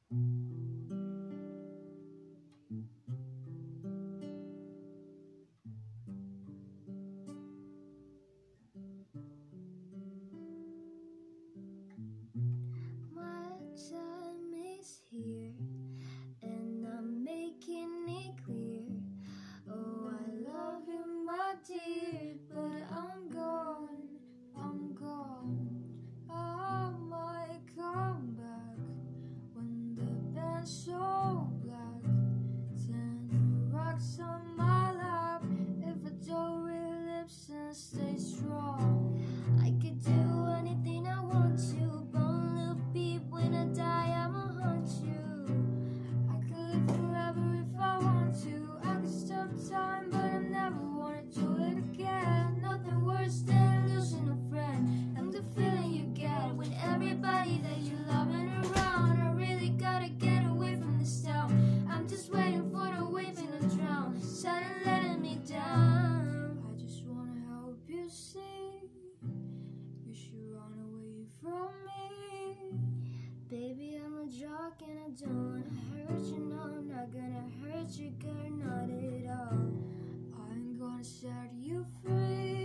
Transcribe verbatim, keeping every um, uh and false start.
My time is here, and I'm making it clear. Oh, I love you, my dear, but I'm gone, I'm gone. I might come back when the band's so black. Ten rocks on my lap if I don't read lips and stay strong. I could do anything I want to, but a little beep when I die, I'ma haunt you. I could live forever if I want to. I could stop time, but I never wanna do it again. Nothing worse than losing a friend, and the feeling you get when everybody that you love ain't around. I really gotta get away from this town. I'm just waiting for the wave in the drown, suddenly letting me down. I just wanna help you see, you should run away from me. Baby, I'm a drug and I don't wanna hurt you. No, I'm not gonna hurt you, girl, not at all. I ain't gonna set you free.